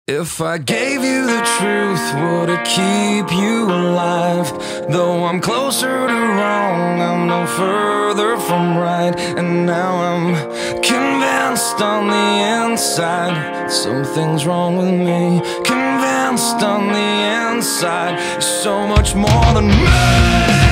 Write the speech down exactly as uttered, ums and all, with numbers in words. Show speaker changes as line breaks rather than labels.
If I gave you the truth, would it keep you alive? Though I'm closer to wrong, I'm no further from right. And now I'm convinced on the inside something's wrong with me. Convinced on the inside, so much more than me.